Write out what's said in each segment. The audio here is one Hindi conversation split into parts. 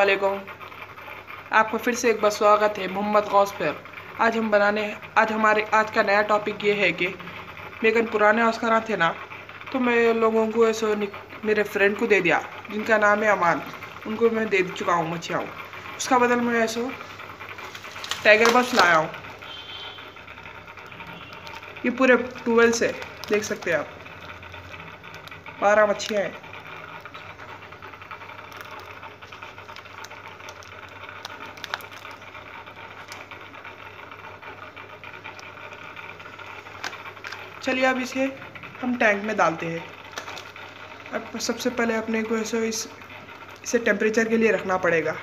वालेकुम। आपका फिर से एक बार स्वागत है मोहम्मद गौस पर। आज का नया टॉपिक ये है कि मेरे पुराने ऑस्कर थे ना, तो मैं लोगों को ऐसे मेरे फ्रेंड को दे दिया जिनका नाम है अमान। उनको मैं दे चुका हूँ मच्छियाँ। उसका बदल मैं ऐसे टाइगर बस लाया हूँ। ये पूरे 12 से देख सकते हैं आप, 12 मच्छियाँ हैं। चलिए अब इसे हम टैंक में डालते हैं। अब सबसे पहले अपने को ऐसे इसे टेम्परेचर के लिए रखना पड़ेगा।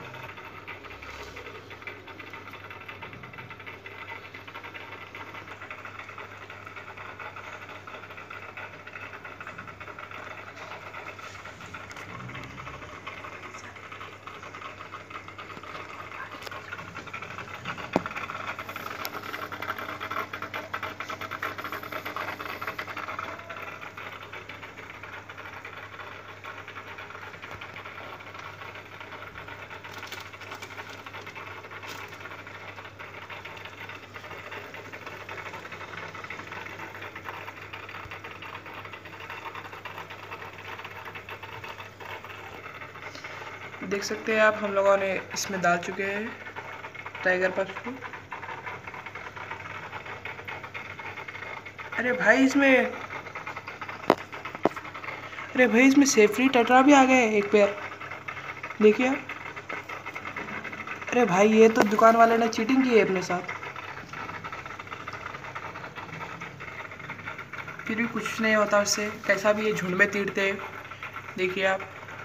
देख सकते हैं आप, हम लोगों ने इसमें डाल चुके हैं टाइगर पप्स को। अरे भाई इसमें सेफ्री टेट्रा भी आ गए एक पेयर, देखिए। अरे भाई ये तो दुकान वाले ने चीटिंग की है अपने साथ। फिर भी कुछ नहीं होता उससे, कैसा भी ये झुंड में तीरते हैं। देखिए आप,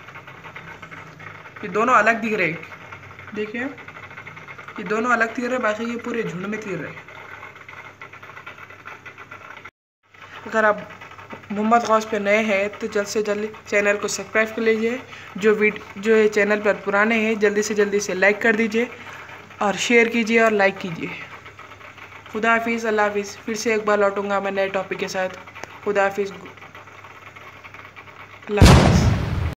ये दोनों अलग दिख रहे, देखिए ये दोनों अलग तीर रहे, बाकी ये पूरे झुंड में तीर रहे। अगर आप मोहम्मद गौस पे नए हैं तो जल्द से जल्द चैनल को सब्सक्राइब कर लीजिए। जो ये चैनल पर पुराने हैं जल्दी से जल्दी से लाइक कर दीजिए और शेयर कीजिए और लाइक कीजिए। खुदा हाफिज़, अल्लाह हाफिज़। फिर से एक बार लौटूंगा मैं नए टॉपिक के साथ। खुदा हाफिज़, अल्लाह हाफिज़।